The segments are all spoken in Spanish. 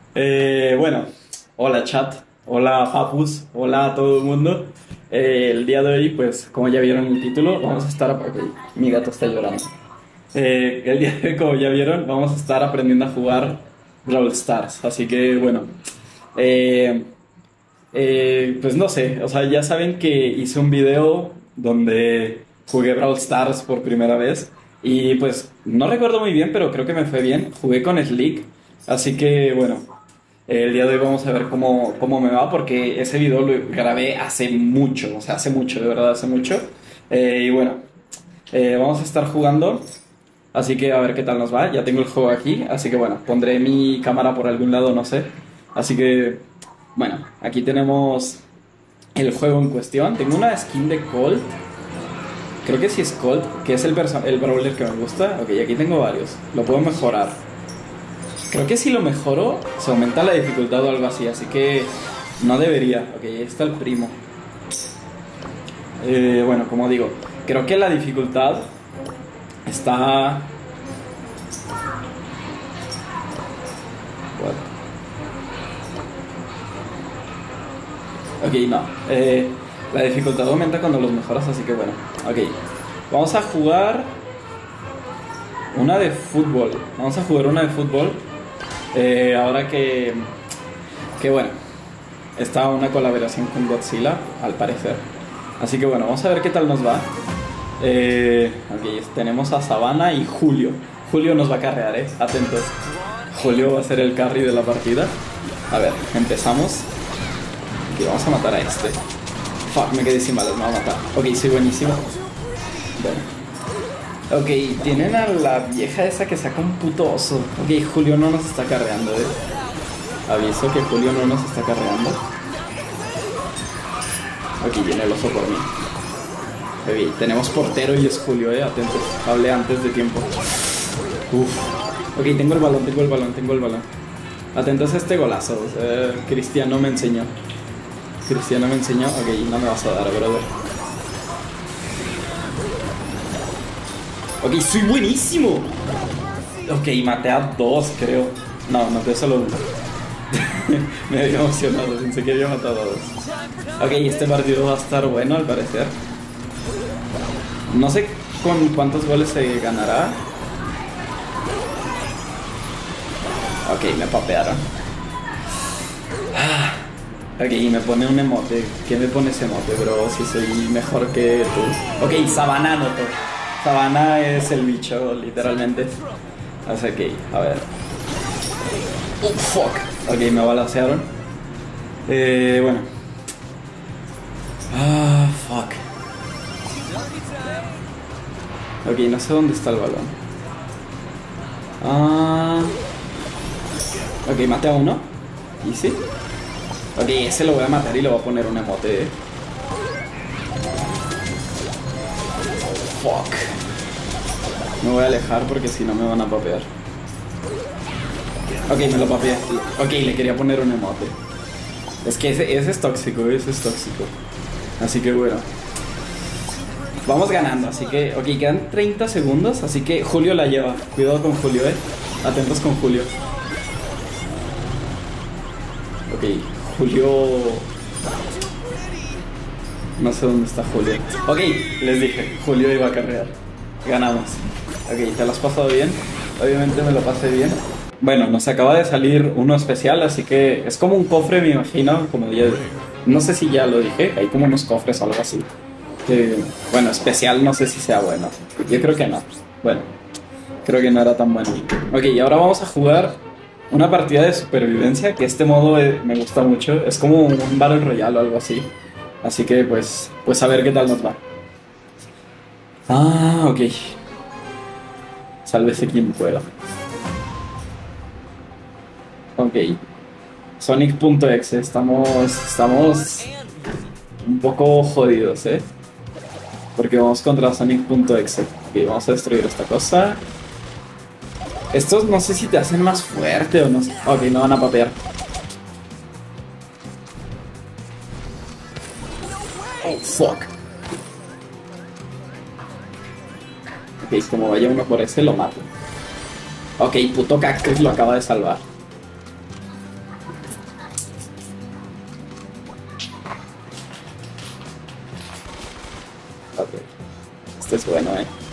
Bueno, hola chat, hola Papus, hola a todo el mundo. El día de hoy, pues como ya vieron el título, vamos a estar... Ok, mi gato está llorando. El día de hoy, como ya vieron, vamos a estar aprendiendo a jugar Brawl Stars. Así que bueno, eh, pues no sé, o sea, ya saben que hice un video donde jugué Brawl Stars por primera vez. Y pues no recuerdo muy bien, pero creo que me fue bien. Jugué con Slick. Así que bueno, el día de hoy vamos a ver cómo me va, porque ese video lo grabé hace mucho, o sea, hace mucho, de verdad, hace mucho. Y bueno, vamos a estar jugando, así que a ver qué tal nos va. Ya tengo el juego aquí, así que bueno, pondré mi cámara por algún lado, no sé. Así que, bueno, aquí tenemos el juego en cuestión. Tengo una skin de Colt, creo que sí es Colt, que es el brawler que me gusta. Ok, aquí tengo varios, lo puedo mejorar. Creo que si lo mejoro, se aumenta la dificultad o algo así, así que no debería. Ok, ahí está el primo. Bueno, como digo, creo que la dificultad está... What? Ok, no. La dificultad aumenta cuando los mejoras, así que bueno. Ok, vamos a jugar una de fútbol. Vamos a jugar una de fútbol. Ahora que bueno, está una colaboración con Godzilla, al parecer. Así que bueno, vamos a ver qué tal nos va. Ok, tenemos a Sabana y Julio. Julio nos va a carrear, atentos. Julio va a ser el carry de la partida. A ver, empezamos. Ok, vamos a matar a este. Fuck, me quedé sin balas, me va a matar. Ok, soy buenísimo. Bueno. Ok, tienen a la vieja esa que saca un puto oso. Ok, Julio no nos está carreando, Aviso que Julio no nos está carreando. Ok, viene el oso por mí. Ok, tenemos portero y es Julio, atentos. Hablé antes de tiempo. Uf. Ok, tengo el balón. Atentos a este golazo. Cristiano me enseñó. Ok, no me vas a dar, brother. Ok, soy buenísimo. Ok, maté a dos, creo. No, maté solo uno. Me había emocionado, pensé que había matado a dos. Ok, este partido va a estar bueno al parecer. No sé con cuántos goles se ganará. Ok, me papearon. Ok, me pone un emote. ¿Qué me pone ese emote, bro? Si soy mejor que tú. Ok, Sabana anotó. Sabana es el bicho, literalmente. Así que, a ver. Oh, fuck. Ok, me balancearon. Bueno. Fuck. Ok, no sé dónde está el balón. Ok, maté a uno. Easy. Ok, ese lo voy a matar y le voy a poner un emote. Fuck. Me voy a alejar porque si no me van a papear. Ok, me lo papeé. Ok, le quería poner un emote. Es que ese es tóxico, Así que bueno. Vamos ganando, así que... Ok, quedan 30 segundos, así que Julio la lleva. Cuidado con Julio, Atentos con Julio. Ok, Julio... No sé dónde está Julio. Ok, les dije, Julio iba a carrear. Ganamos. Ok, ¿te lo has pasado bien? Obviamente me lo pasé bien. Bueno, nos acaba de salir uno especial, así que es como un cofre, me imagino. Como ya... No sé si ya lo dije, hay como unos cofres o algo así. Bueno, especial no sé si sea bueno. Yo creo que no. Bueno, creo que no era tan bueno. Ok, y ahora vamos a jugar una partida de supervivencia, que este modo me gusta mucho. Es como un Battle Royale o algo así. Así que pues a ver qué tal nos va. Ok. Sálvese quien pueda. Ok. Sonic.exe, estamos un poco jodidos, porque vamos contra Sonic.exe. Ok, vamos a destruir esta cosa. Estos no sé si te hacen más fuerte o no sé. Ok, no van a papear. Oh, fuck. Ok, como vaya uno por ese, lo mato. Ok, puto Cactus lo acaba de salvar. Este es bueno,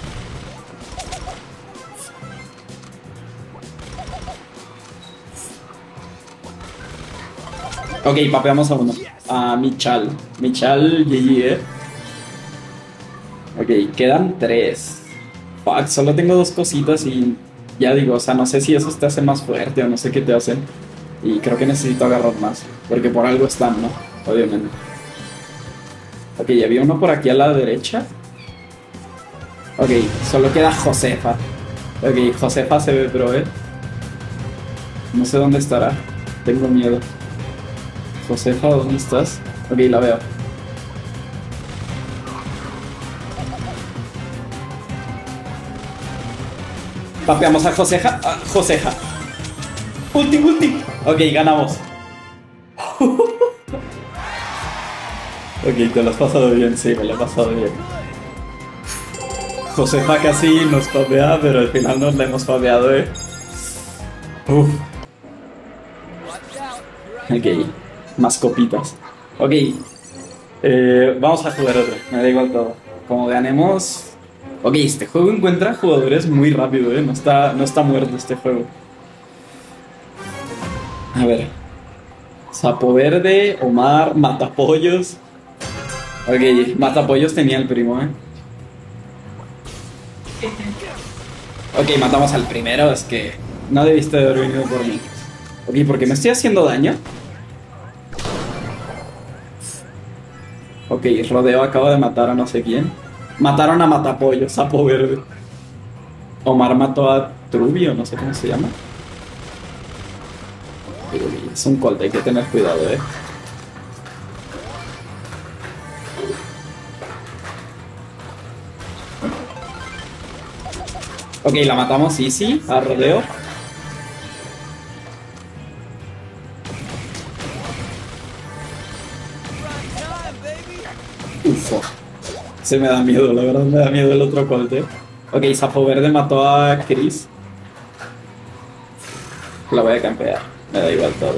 Ok, papeamos a uno. A Michal. Michal, GG, Ok, quedan 3. Fuck, solo tengo 2 cositas y ya digo, o sea, no sé si esos te hacen más fuerte o no sé qué te hacen. Y creo que necesito agarrar más, porque por algo están, ¿no? Obviamente. Ok, había uno por aquí a la derecha. Ok, solo queda Josefa. Ok, Josefa se ve pro, No sé dónde estará. Tengo miedo. Josefa, ¿dónde estás? Ok, la veo. Papeamos a Joseja. Joseja. Ulti. Ok, ganamos. Ok, te lo has pasado bien, sí, me lo he pasado bien. Josefa casi nos papea, pero al final nos la hemos papeado, Uf. Ok, más copitas. Ok, vamos a jugar otro, me da igual todo. Como ganemos... Ok, este juego encuentra jugadores muy rápido, No está muerto este juego. A ver. Sapo Verde, Omar, Matapollos. Ok, Matapollos tenía el primo, Ok, matamos al primero, es que no debiste haber venido por mí. Ok, ¿por qué me estoy haciendo daño? Ok, Rodeo acaba de matar a no sé quién. Mataron a Matapollo, Sapo Verde. Omar mató a Trubio, no sé cómo se llama. Es un colt, hay que tener cuidado, Ok, la matamos easy a Rodeo. Ufo. Se me da miedo, la verdad me da miedo el otro colt, Ok, Sapo Verde mató a Chris. La voy a campear, me da igual todo.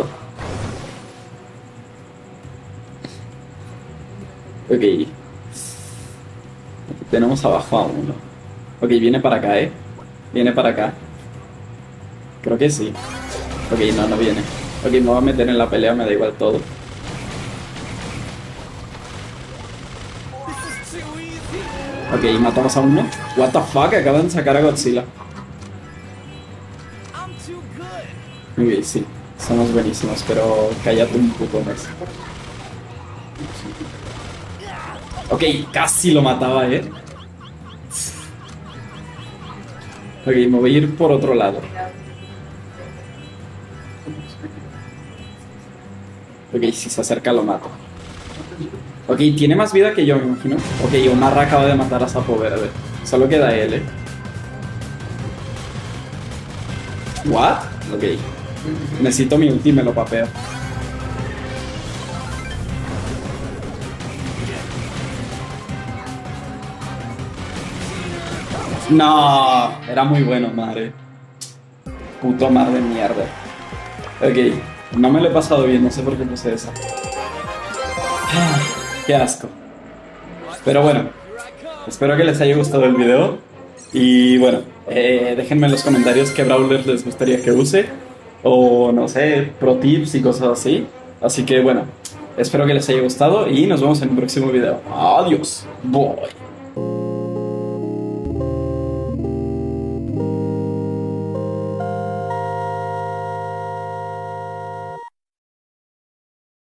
Ok. Tenemos abajo a uno. Ok, viene para acá, Viene para acá. Creo que sí. Ok, no viene. Ok, me voy a meter en la pelea, me da igual todo. Ok, matamos a uno. What the fuck, acaban de sacar a Godzilla. Ok, sí, somos buenísimos, pero cállate un puto mes. Ok, casi lo mataba, Ok, me voy a ir por otro lado. Ok, si se acerca lo mato. Ok, tiene más vida que yo, me imagino. Ok, Omar acaba de matar a Sapo Verde. Solo queda él, ¿What? Ok. Necesito mi ulti y me lo papeo. No, era muy bueno, madre. Puto mar de mierda. Ok, no me lo he pasado bien, no sé por qué puse esa. Qué asco. Pero bueno, espero que les haya gustado el video. Y bueno, déjenme en los comentarios qué brawler les gustaría que use. O no sé, pro tips y cosas así. Así que bueno, espero que les haya gustado y nos vemos en un próximo video. Adiós. Bye.